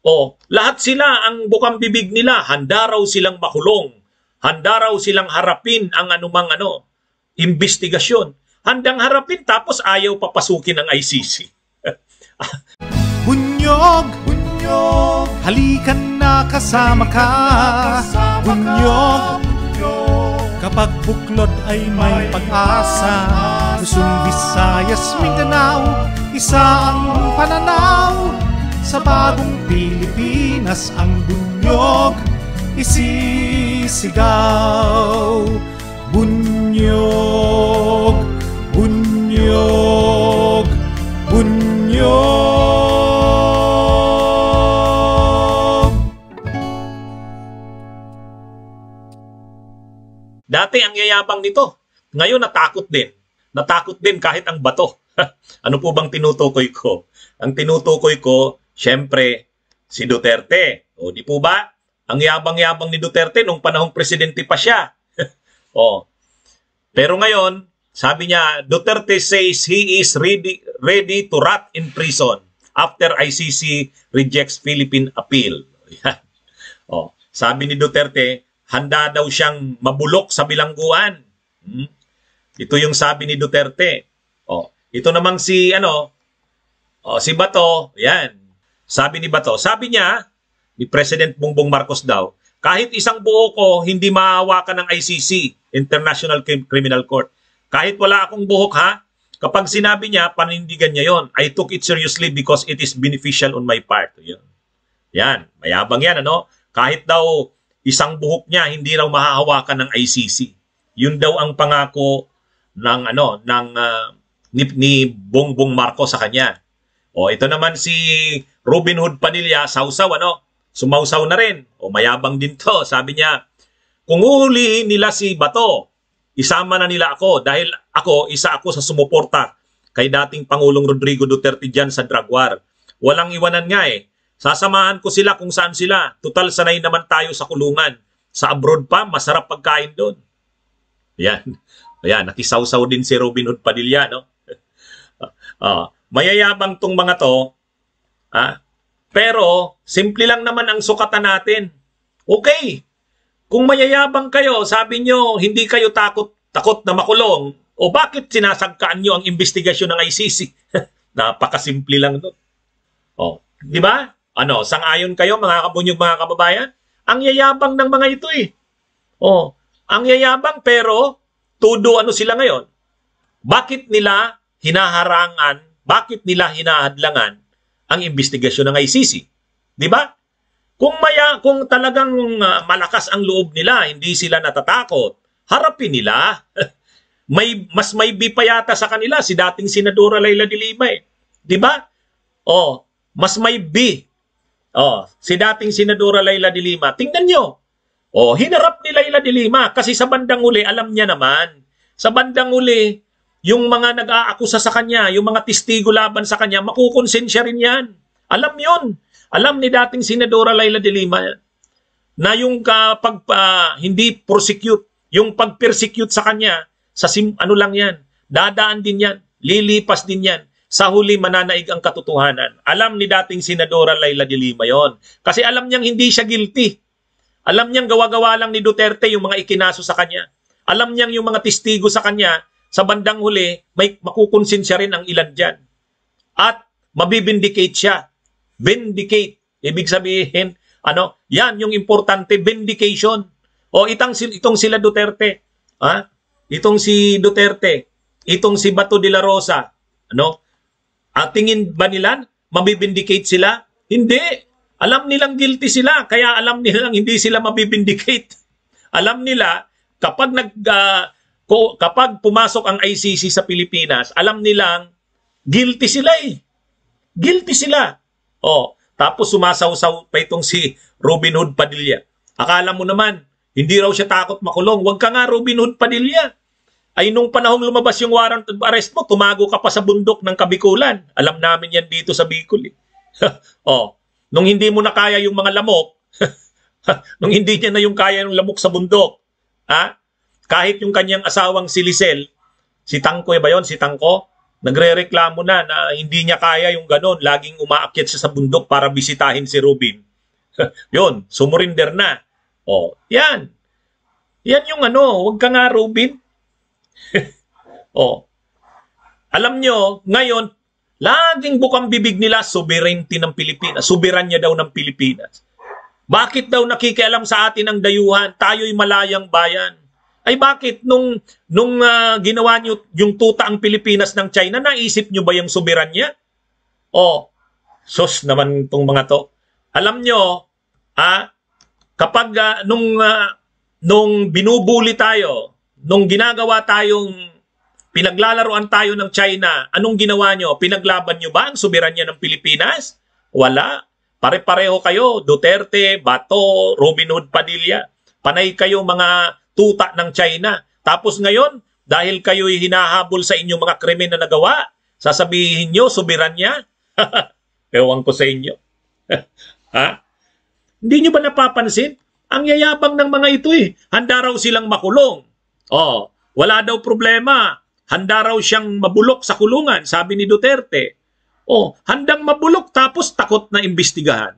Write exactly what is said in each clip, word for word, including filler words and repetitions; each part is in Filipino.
O, lahat sila, ang bukang bibig nila, handa raw silang makulong. Handa raw silang harapin ang anumang ano, investigasyon. Handang harapin tapos ayaw papasukin ng I C C. Bunyog, bunyog, halikan na kasama ka. Bunyog, kapag buklod ay may pag-asa. Luzon, Visayas, Mindanao, isa ang pananaw. Sa bagong Pilipinas ang bunyog isisigaw. Bunyog, bunyog, bunyog. Dati ang yayabang nito. Ngayon natakot din. Natakot din kahit ang bato. Ano po bang tinutukoy ko? Ang tinutukoy ko, siyempre, si Duterte. O di po ba? Ang yabang-yabang ni Duterte nung panahong presidente pa siya. O. Pero ngayon, sabi niya, Duterte says he is ready, ready to rot in prison after I C C rejects Philippine appeal. O. Sabi ni Duterte, handa daw siyang mabulok sa bilangguan. Hmm? Ito yung sabi ni Duterte. O. Ito namang si, ano, o, si Bato, yan. Sabi ni Bato, sabi niya, ni President Bongbong Marcos daw, kahit isang buo ko, hindi mahawakan ng I C C, International Criminal Court. Kahit wala akong buhok ha, kapag sinabi niya, panindigan niya yon. I took it seriously because it is beneficial on my part. Yan, yan. Mayabang yan, ano? Kahit daw isang buhok niya, hindi raw mahahawakan ng I C C. Yun daw ang pangako ng, ano, ng, uh, ni, ni Bongbong Marcos sa kanya. O, ito naman si Robin Hood Padilla, sausaw, ano? Sumausaw na rin. O, mayabang din to. Sabi niya, kung uhulihin nila si Bato, isama na nila ako dahil ako, isa ako sa sumuporta kay dating Pangulong Rodrigo Duterte dyan sa drug war. Walang iwanan nga eh. Sasamahan ko sila kung saan sila. Tutal, sanay naman tayo sa kulungan. Sa abroad pa, masarap pagkain doon. Ayan. Ayan, nakisawsaw din si Robin Hood Padilla, no? uh, mayayabang tong mga to, ah, pero simple lang naman ang sukatan natin. Okay, kung mayayabang kayo, sabi nyo, hindi kayo takot, takot na makulong, o bakit sinasagkaan nyo ang investigasyon ng I C C? Napakasimple lang doon. O, di ba? Ano, sang-ayon kayo mga kabunyog, mga kababayan? Ang yayabang ng mga ito eh. O, ang yayabang pero, tudo ano sila ngayon? Bakit nila hinaharangan, bakit nila hinahadlangan ang investigasyon ng I C C? Di ba? Kung maya, kung talagang uh, malakas ang loob nila, hindi sila natatakot, harapin nila. may mas may B pa yata sa kanila si dating Senadora Leila de Lima eh. Di ba? Oh, mas may B. Oh, si dating Senadora Leila de Lima. Tingnan nyo. Oh, hinarap ni Leila de Lima kasi sa bandang uli, alam niya naman. Sa bandang uli, yung mga nag-aakusa sa kanya, yung mga testigo laban sa kanya, makukonsensya rin yan. Alam yun. Alam ni dating Senadora Leila de Lima na yung kapag uh, hindi prosecute, yung pag-persecute sa kanya, sa sim, ano lang yan, dadaan din yan, lilipas din yan. Sa huli mananaig ang katotohanan. Alam ni dating Senadora Leila de Lima yon. Kasi alam niyang hindi siya guilty. Alam niyang gawa-gawa lang ni Duterte yung mga ikinaso sa kanya. Alam niyang yung mga testigo sa kanya, sa bandang huli, may makukonsensya rin ang ilan dyan. At mabibindicate siya. Vindicate. Ibig sabihin, ano, yan yung importante, vindication. O itang, itong sila Duterte, ha? Itong si Duterte, itong si Bato de la Rosa, ano? At tingin ba nila, mabibindicate sila? Hindi. Alam nilang guilty sila, kaya alam nilang hindi sila mabibindicate. Alam nila, kapag nag, uh, ko, kapag pumasok ang I C C sa Pilipinas, alam nilang guilty sila eh. Guilty sila. Oh, tapos sumasaw-saw pa itong si Robin Hood Padilla. Akala mo naman, hindi raw siya takot makulong. Huwag ka nga, Robin Hood Padilla. Ay nung panahong lumabas yung warrant of arrest mo, tumago ka pa sa bundok ng Kabikulan. Alam namin yan dito sa Bicol. Eh. Oh, nung hindi mo na kaya yung mga lamok, nung hindi niya na yung kaya yung lamok sa bundok, ha? Kahit yung kanyang asawang si Lisel, si Tangko eh ba yun? Si Tangko? nagrereklamo na na hindi niya kaya yung ganon. Laging umaakyat siya sa bundok para bisitahin si Robin. Yun, sumurinder na. O, yan. Yan yung ano, huwag ka nga Robin. O, alam nyo, ngayon, laging bukang bibig nila, sovereignty ng Pilipinas. Soberanya daw ng Pilipinas. Bakit daw nakikialam sa atin ang dayuhan? Tayo'y malayang bayan. Ay bakit nung nung uh, ginawa niyo yung tuta ang Pilipinas ng China, naisip niyo ba yung soberanya? Oh, sus naman tong mga to. Alam niyo, ah, kapag uh, nung uh, nung binubuli tayo, nung ginagawa tayong pinaglalaroan tayo ng China, anong ginawa niyo? Pinaglaban niyo ba ang soberanya ng Pilipinas? Wala. Pare-pareho kayo, Duterte, Bato, Robin Hood Padilla. Panay kayo mga tuta ng China. Tapos ngayon, dahil kayo'y hinahabol sa inyong mga krimen na nagawa, sasabihin nyo, soberanya? Ewan ko sa inyo. Ha? Hindi nyo ba napapansin? Ang yayabang ng mga ito eh. Handa raw silang makulong. Oh, wala daw problema. Handa raw siyang mabulok sa kulungan, sabi ni Duterte. Oh, handang mabulok tapos takot na imbestigahan.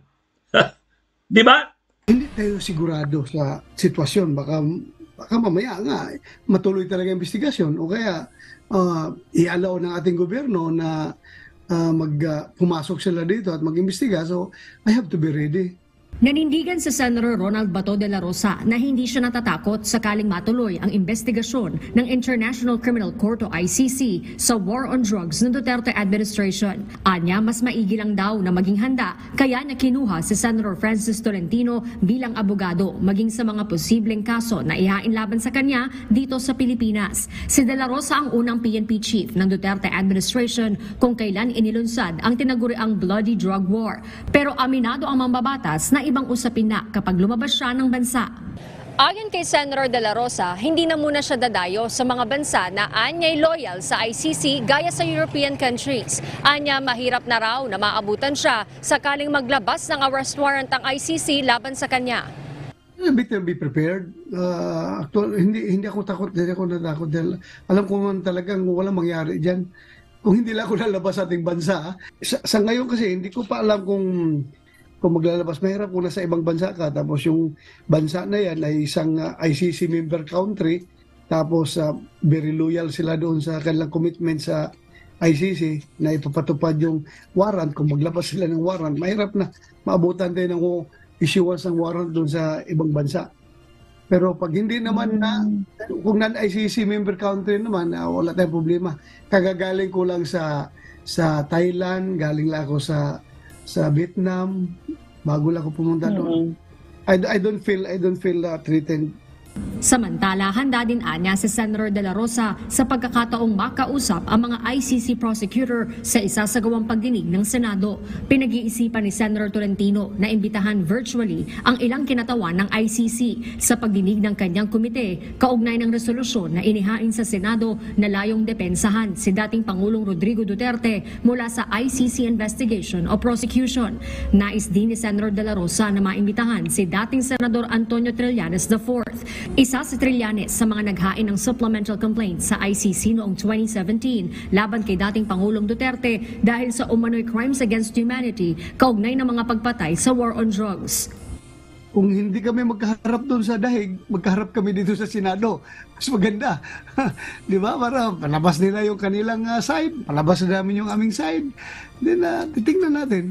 Di ba? Hindi tayo sigurado sa sitwasyon. Baka, baka mamaya nga, matuloy talaga ang investigasyon o kaya uh, i-allow ng ating gobyerno na uh, mag, uh, pumasok sila dito at mag-imbestiga. So, I have to be ready. Nanindigan si Senator Ronald Bato de la Rosa na hindi siya natatakot sakaling matuloy ang investigasyon ng International Criminal Court o I C C sa war on drugs ng Duterte administration. Anya, mas maigi lang daw na maging handa kaya niya kinuha si Senator Francis Tolentino bilang abogado maging sa mga posibleng kaso na ihain laban sa kanya dito sa Pilipinas. Si de la Rosa ang unang P N P chief ng Duterte administration kung kailan inilunsad ang tinaguriang bloody drug war. Pero aminado ang mambabatas na ibang usapin na kapag lumabas siya ng bansa. Ayon kay Senator de la Rosa, hindi na muna siya dadayo sa mga bansa na anya'y loyal sa I C C gaya sa European countries. Anya, mahirap na raw na maabutan siya sakaling maglabas ng arrest warrant ang I C C laban sa kanya. Better be prepared. Uh, actual, hindi hindi ako takot, hindi ako natakot dahil alam ko man talagang walang mangyari diyan. Kung hindi lang ako lalabas sa ating bansa. Sa, sa ngayon kasi hindi ko pa alam kung kung maglalabas, mahirap kung nasa ibang bansa ka, tapos yung bansa na yan ay isang uh, I C C member country, tapos uh, very loyal sila doon sa kanilang commitment sa I C C na ipapatupad yung warrant. Kung maglabas sila ng warrant, mahirap na maabutan din ng issuance ng warrant doon sa ibang bansa. Pero pag hindi naman na, kung non-I C C member country naman, uh, wala tayong problema. Kagagaling ko lang sa sa Thailand, galing lang ako sa sa Vietnam, bago lang ako pumunta doon. Mm-hmm. I, I don't feel I don't feel uh, threatened. Samantala, handa din anya si Senator de la Rosa sa pagkakataong makausap ang mga I C C prosecutor sa isasagawang pagdinig ng Senado. Pinag-iisipan ni Senator Tolentino na imbitahan virtually ang ilang kinatawan ng I C C sa pagdinig ng kanyang komite kaugnay ng resolusyon na inihain sa Senado na layong depensahan si dating Pangulong Rodrigo Duterte mula sa I C C investigation o prosecution. Nais din ni Senator de la Rosa na maimbitahan si dating Senador Antonio Trillanes the fourth. Isa si Trillanes sa mga naghain ng supplemental complaint sa I C C noong twenty seventeen laban kay dating Pangulong Duterte dahil sa umano'y crimes against humanity kaugnay ng mga pagpatay sa war on drugs. Kung hindi kami magkaharap doon sa dahig, magkaharap kami dito sa Senado. Mas maganda. Di ba? Para palabas nila yung kanilang uh, side, palabas na namin yung aming side. Then uh, titingnan natin.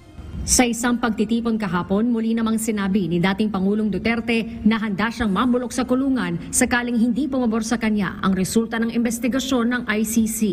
Sa isang pagtitipon kahapon, muli namang sinabi ni dating Pangulong Duterte na handa siyang mabulok sa kulungan sakaling hindi pumabor sa kanya ang resulta ng investigasyon ng I C C.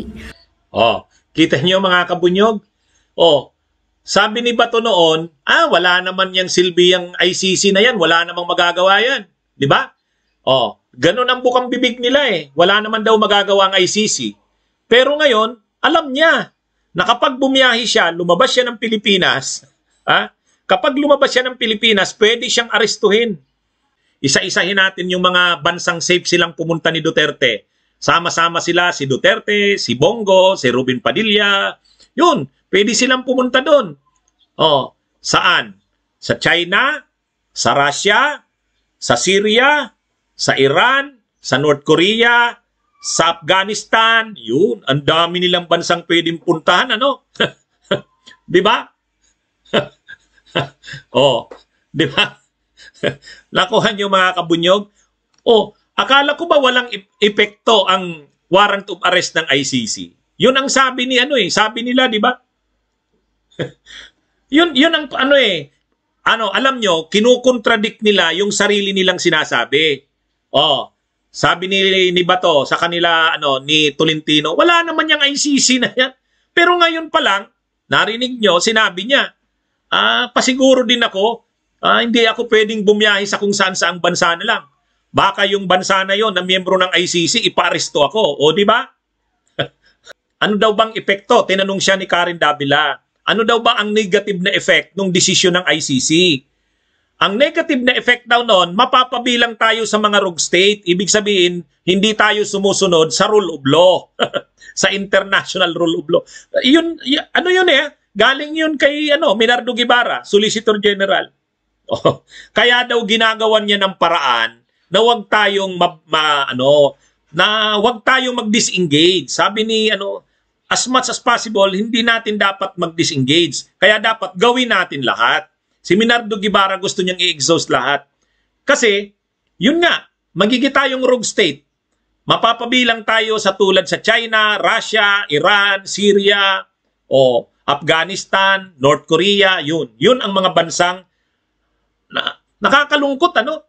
Oh, kita niyo mga kabunyog? Oh, sabi ni Bato noon, ah, wala naman yang silbi yung I C C na yan, wala namang magagawa yan. Di ba? Oh, ganun ang bukang bibig nila eh. Wala naman daw magagawa ang I C C. Pero ngayon, alam niya na kapag bumiyahi siya, lumabas siya ng Pilipinas, ha? Kapag lumabas siya ng Pilipinas, pwede siyang arestuhin. Isa-isahin natin yung mga bansang safe silang pumunta ni Duterte. Sama-sama sila, si Duterte, si Bongo, si Robin Padilla. Yun, pwede silang pumunta doon. Oh, saan? Sa China, sa Russia, sa Syria, sa Iran, sa North Korea, sa Afghanistan, yun, ang dami nilang bansang pwedeng puntahan, ano? Di ba? Oh, di ba? Nakuha niyo mga kabunyog? Oh, akala ko ba walang epekto ang warrant of arrest ng I C C? Yun ang sabi ni ano eh, sabi nila, di ba? yun yun ang ano eh. Ano, alam nyo, kinukontradict nila yung sarili nilang sinasabi. Oh, sabi ni, ni Bato sa kanila, ano, ni Tolentino, wala naman yung I C C na yan. Pero ngayon pa lang, narinig nyo, sinabi niya, ah, pasiguro din ako, ah, hindi ako pwedeng bumiyahe sa kung saan saang bansa na lang. Baka yung bansa na yon na miyembro ng I C C, ipa-aresto ako. O, di ba? Ano daw bang epekto? Tinanong siya ni Karen Davila. Ano daw ba ang negative na effect ng desisyon ng I C C? Ang negative na effect daw noon, mapapabilang tayo sa mga rogue state. Ibig sabihin, hindi tayo sumusunod sa rule of law. Sa international rule of law. Yun, y- ano yun eh? Galing yun kay ano, Minardo Guevara, Solicitor General. Oh, kaya daw ginagawan niya ng paraan na wag tayong ma, ma, ano, na wag tayong mag-disengage. Sabi ni ano, as much as possible, hindi natin dapat mag-disengage. Kaya dapat gawin natin lahat. Si Minardo Guevara gusto niyang i-exhaust lahat. Kasi, yun nga, magiging tayong rogue state. Mapapabilang tayo sa tulad sa China, Russia, Iran, Syria, o Afghanistan, North Korea, yun. Yun ang mga bansang na, nakakalungkot, ano?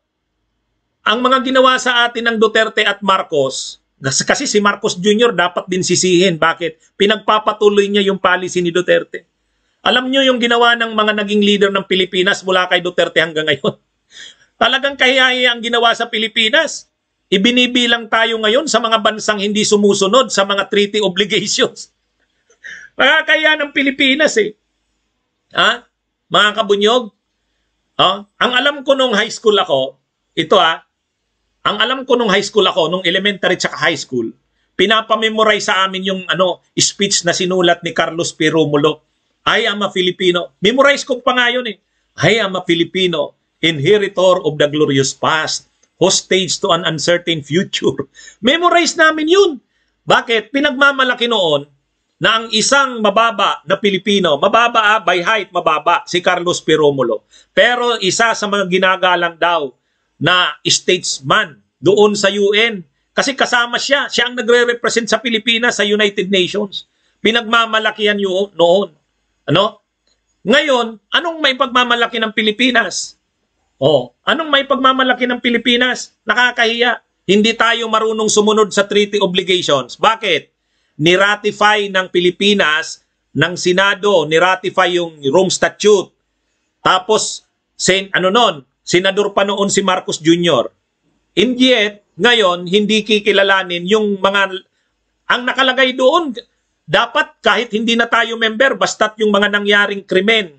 Ang mga ginawa sa atin ng Duterte at Marcos, kasi si Marcos Junior dapat din sisihin. Bakit? Pinagpapatuloy niya yung policy ni Duterte. Alam niyo yung ginawa ng mga naging leader ng Pilipinas mula kay Duterte hanggang ngayon. Talagang kahiyahiya ang ginawa sa Pilipinas. Ibinibilang tayo ngayon sa mga bansang hindi sumusunod sa mga treaty obligations. Nakakahiya ng Pilipinas eh. Ha? Mga kabunyog? Ha? Ang alam ko nung high school ako, ito ah, ang alam ko nung high school ako, nung elementary tsaka high school, pinapamemorize sa amin yung ano, speech na sinulat ni Carlos P. Romulo. I am a Filipino. Memorize ko pa nga yun eh. I am a Filipino, inheritor of the glorious past, hostage to an uncertain future. Memorize namin yun. Bakit? Pinagmamalaki noon na ang isang mababa na Pilipino, mababa ah, by height, mababa, si Carlos P. Romulo. Pero isa sa mga ginagalang daw na statesman doon sa U N. Kasi kasama siya. Siya ang nagre-represent sa Pilipinas sa United Nations. Pinagmamalakihan yun noon. Ano? Ngayon, anong may pagmamalaki ng Pilipinas? Oh, anong may pagmamalaki ng Pilipinas? Nakakahiya. Hindi tayo marunong sumunod sa treaty obligations. Bakit? Niratify ng Pilipinas, ng Senado, niratify yung Rome Statute. Tapos, sen, ano nun, senador pa noon si Marcos Junior And yet, ngayon, hindi kikilalanin yung mga, ang nakalagay doon, dapat kahit hindi na tayo member, basta't yung mga nangyaring krimen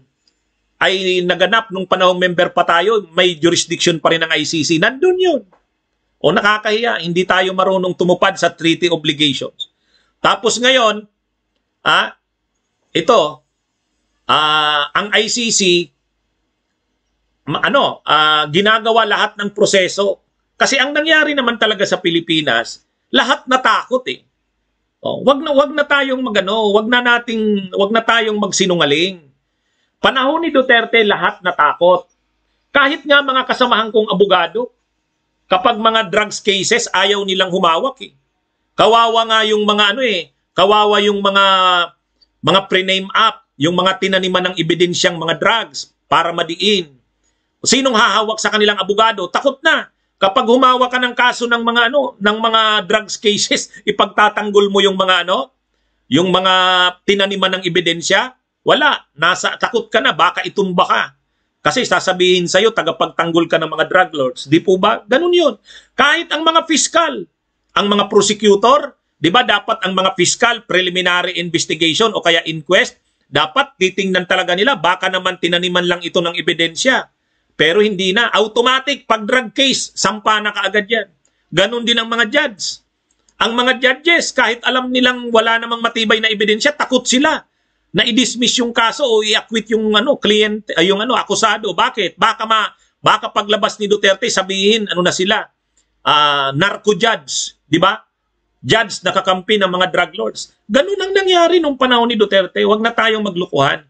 ay naganap nung panahong member pa tayo, may jurisdiction pa rin ng I C C. Nandun yun. O nakakahiya, hindi tayo marunong tumupad sa treaty obligations. Tapos ngayon, ah, ito, ah, ang I C C, ano, ah, ginagawa lahat ng proseso. Kasi ang nangyari naman talaga sa Pilipinas, lahat natakot eh. Oh, wag na wag na tayong magano, wag na nating wag na tayong magsinungaling. Panahon ni Duterte lahat natakot. Kahit nga mga kasamahan kong abogado, kapag mga drugs cases ayaw nilang humawak eh. Kawawa nga yung mga ano eh, kawawa yung mga mga pre-name up, yung mga tinaniman ng ebidensyang mga drugs para madiin. Sinong hahawak sa kanilang abogado? Takot na. Kapag humawa ka ng kaso ng mga ano, ng mga drugs cases, ipagtatanggol mo yung mga ano, yung mga tinaniman ng ebidensya, wala, nasa takot ka na, baka itumba ka. Kasi sasabihin sa iyo tagapagtanggol ka ng mga drug lords. Di po ba? Ganun 'yun. Kahit ang mga fiscal, ang mga prosecutor, 'di ba dapat ang mga fiscal preliminary investigation o kaya inquest, dapat titingnan talaga nila baka naman tinaniman lang ito ng ebidensya. Pero hindi na. Automatic, pag drug case, sampa na kaagad yan. Ganon din ang mga judge. Ang mga judges, kahit alam nilang wala namang matibay na ebidensya, takot sila na i-dismiss yung kaso o i-acquit yung ano, client, ay yung ano, akusado. Bakit? Baka ma, baka paglabas ni Duterte, sabihin, ano na sila, uh, narco judge, di ba? judge na kakampi ng mga drug lords. Ganun ang nangyari nung panahon ni Duterte. Huwag na tayong maglukuhan.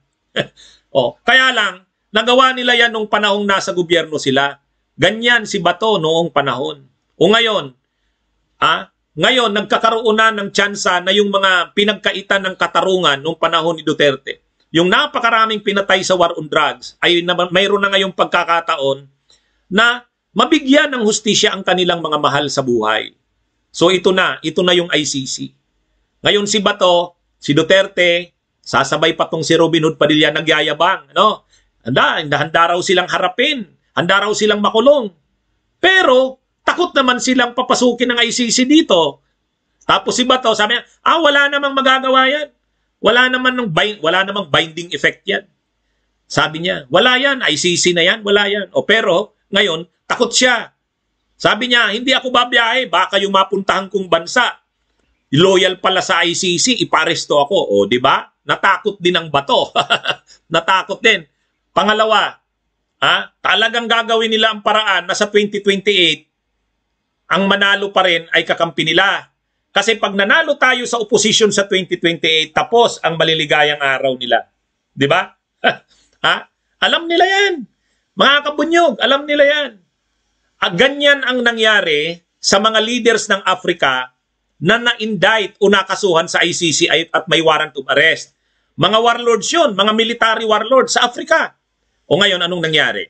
O, kaya lang, nagawa nila yan nung panahong nasa gobyerno sila. Ganyan si Bato noong panahon. O ngayon, ah, ngayon, nagkakaroon na ng tsansa na yung mga pinagkaitan ng katarungan nung panahon ni Duterte. Yung napakaraming pinatay sa war on drugs ay na, mayroon na ngayong pagkakataon na mabigyan ng hustisya ang kanilang mga mahal sa buhay. So ito na, ito na yung I C C. Ngayon si Bato, si Duterte, sasabay pa tong si Robin Hood Padilla nagyayabang. Ano? Handa, handa raw silang harapin, handa raw silang makulong. Pero takot naman silang papasukin ng I C C dito. Tapos si Bato, sabi niya, ah, wala namang magagawa yan. Wala naman ng bind, wala namang binding effect yan. Sabi niya, wala yan, I C C na yan, wala yan. O pero, ngayon, takot siya. Sabi niya, hindi ako babiyahe, baka yung mapuntahan kong bansa. Loyal pala sa I C C, iparesto ako. O, di ba? Natakot din ang Bato. Natakot din. Pangalawa, ha, talagang gagawin nila ang paraan na sa twenty twenty-eight, ang manalo pa rin ay kakampi nila. Kasi pag nanalo tayo sa opposition sa twenty twenty-eight, tapos ang maliligayang araw nila. Di ba? Ha? Alam nila yan. Mga kabunyog, alam nila yan. At ganyan ang nangyari sa mga leaders ng Africa na na-indict o nakasuhan sa I C C at may warrant of arrest. Mga warlords yun, mga military warlords sa Africa. O ngayon, anong nangyari?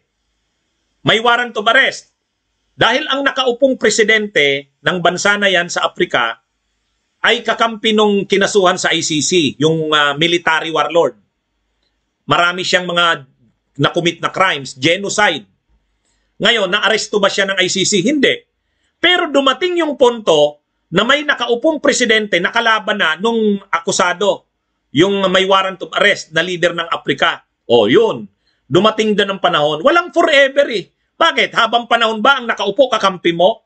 May warrant of arrest. Dahil ang nakaupong presidente ng bansa na yan sa Africa ay kakampi nung kinasuhan sa I C C, yung uh, military warlord. Marami siyang mga nakumit na crimes, genocide. Ngayon, naaresto ba siya ng I C C? Hindi. Pero dumating yung punto na may nakaupong presidente na kalaban na nung akusado, yung may warrant of arrest na leader ng Africa. O yun, dumating din ng panahon. Walang forever eh. Bakit? Habang panahon ba ang nakaupo kakampi mo?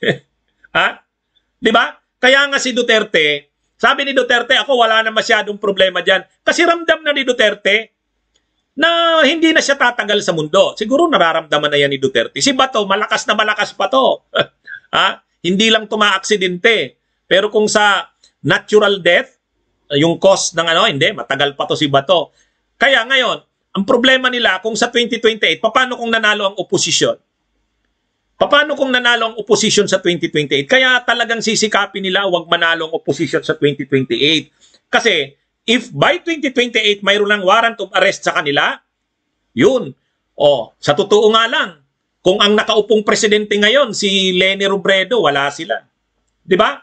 Ha? Di ba? Kaya nga si Duterte, sabi ni Duterte, ako wala na masyadong problema dyan. Kasi ramdam na ni Duterte na hindi na siya tatagal sa mundo. Siguro nararamdaman na yan ni Duterte. Si Bato, malakas na malakas pa to. Ha? Hindi lang tumaaksidente. Pero kung sa natural death, yung cause ng ano, hindi, matagal pa to si Bato. Kaya ngayon, ang problema nila kung sa twenty twenty-eight, paano kung nanalo ang oposisyon? Paano kung nanalo ang oposisyon sa twenty twenty-eight? Kaya talagang sisikapin nila wag manalo ang oposisyon sa twenty twenty-eight. Kasi if by twenty twenty-eight mayroon ng warrant of arrest sa kanila, yun. O, sa totoo nga lang, kung ang nakaupong presidente ngayon, si Leni Robredo, wala sila. Di ba?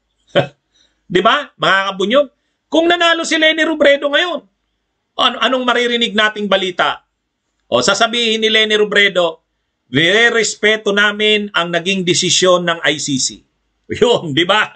Di ba, mga kabunyog? Kung nanalo si Leni Robredo ngayon, ano, anong maririnig nating balita? O, sasabihin ni Leni Robredo, nire-respeto namin ang naging desisyon ng I C C. Yun, di ba?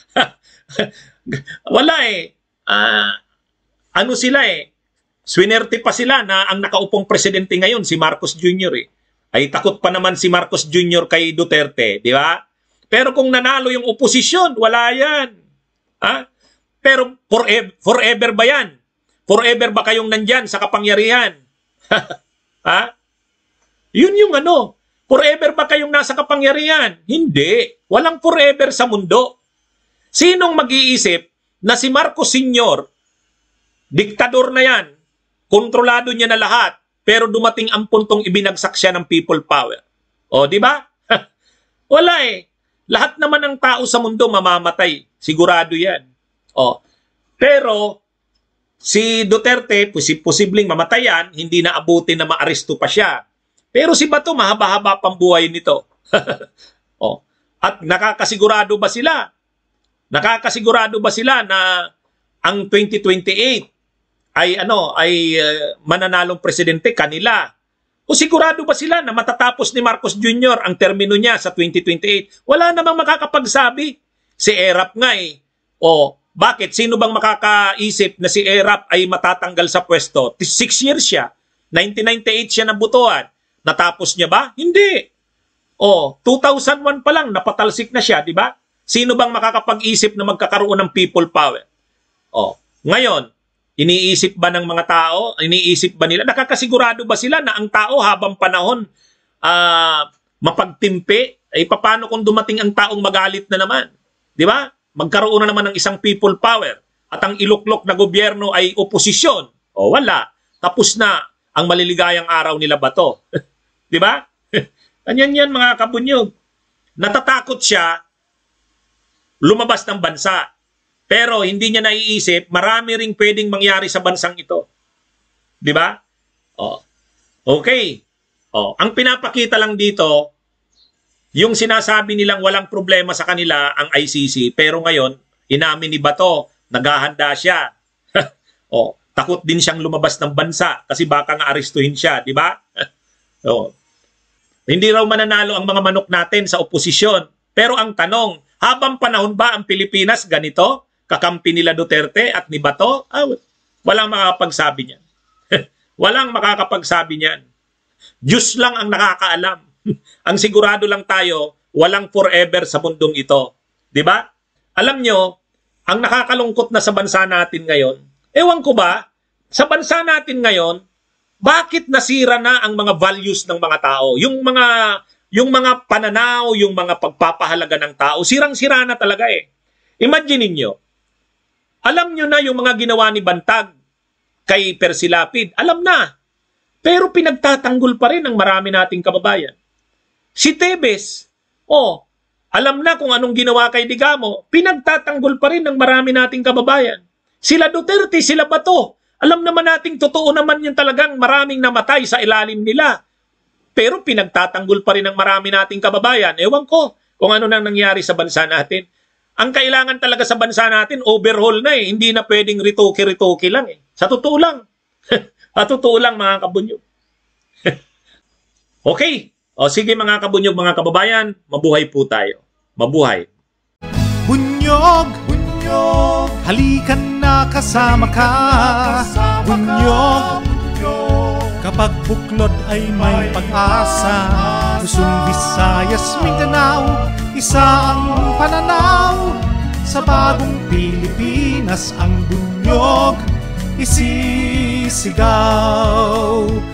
Wala eh. Uh, ano sila eh? Swinerte pa sila na ang nakaupong presidente ngayon, si Marcos Junior eh. Ay takot pa naman si Marcos Junior kay Duterte, di ba? Pero kung nanalo yung oposisyon, wala yan. Ha? Pero forever, forever ba yan? Forever ba kayong nandyan sa kapangyarihan? Ha? Yun yung ano. Forever ba kayong nasa kapangyarihan? Hindi. Walang forever sa mundo. Sinong mag-iisip na si Marcos Senior, diktador na yan, kontrolado niya na lahat, pero dumating ang puntong ibinagsak siya ng people power? O, di ba? Wala eh. Lahat naman ng tao sa mundo mamamatay. Sigurado yan. O, pero si Duterte, posibleng mamatayan, hindi na abutin na maaresto pa siya. Pero si Bato, mahaba-haba pang buhay nito. O, at nakakasigurado ba sila? Nakakasigurado ba sila na ang twenty twenty-eight ay ano ay uh, mananalong presidente kanila? O sigurado ba sila na matatapos ni Marcos Junior ang termino niya sa twenty twenty-eight? Wala namang makakapagsabi. Si Erap nga eh. O bakit? Sino bang makakaisip na si Erap ay matatanggal sa pwesto? Six years siya. nineteen ninety-eight siya nabutuan. Natapos niya ba? Hindi. O, two thousand one pa lang, napatalsik na siya, di ba? Sino bang makakapag-isip na magkakaroon ng people power? O, ngayon, iniisip ba ng mga tao? Iniisip ba nila? Nakakasigurado ba sila na ang tao habang panahon uh, mapagtimpi? Ay, paano kung dumating ang taong magalit na naman? Di ba? magkaroon na naman ng isang people power at ang iluklok na gobyerno ay oposisyon. O wala, tapos na ang maliligayang araw nila Bato. Di ba? Ganyan yan mga kabunyog. Natatakot siya lumabas ng bansa. Pero hindi niya naiisip, marami ring pwedeng mangyari sa bansang ito. Di ba? O. Okay. O. Ang pinapakita lang dito, yung sinasabi nilang walang problema sa kanila ang I C C, pero ngayon, inamin ni Bato, naghahanda siya. O, takot din siyang lumabas ng bansa kasi baka nga arestuhin siya, di ba? O, hindi raw mananalo ang mga manok natin sa oposisyon. Pero ang tanong, habang panahon ba ang Pilipinas ganito? Kakampi nila Duterte at ni Bato? Ah, walang makakapagsabi niyan. Walang makakapagsabi niyan. Diyos lang ang nakakaalam. Ang sigurado lang tayo, walang forever sa mundong ito. Di ba? Alam nyo, ang nakakalungkot na sa bansa natin ngayon, ewan ko ba, sa bansa natin ngayon, bakit nasira na ang mga values ng mga tao? Yung mga, yung mga pananaw, yung mga pagpapahalaga ng tao, sirang-sira na talaga eh. Imagine niyo, alam nyo na yung mga ginawa ni Bantag kay Persilapid, alam na. Pero pinagtatanggol pa rin ang marami nating kababayan. Si Tebes, oh, alam na kung anong ginawa kay Digamo, pinagtatanggol pa rin ng marami nating kababayan. Sila Duterte, sila Bato, alam naman nating totoo naman yung talagang maraming namatay sa ilalim nila. Pero pinagtatanggol pa rin ng marami nating kababayan. Ewan ko kung ano nang nangyari sa bansa natin. Ang kailangan talaga sa bansa natin, overhaul na eh. Hindi na pwedeng ritoke-ritoke lang eh. Sa totoo lang. Sa totoo lang mga kabunyog. Okay. O sige mga kabunyog, mga kababayan, mabuhay po tayo. Mabuhay. Bunyog, bunyog, halikan na kasama ka. Bunyog, kapag buklod ay may pag-asa. Luzon, Visayas, Mindanao, isa ang pananaw. Sa bagong Pilipinas ang bunyog isisigaw.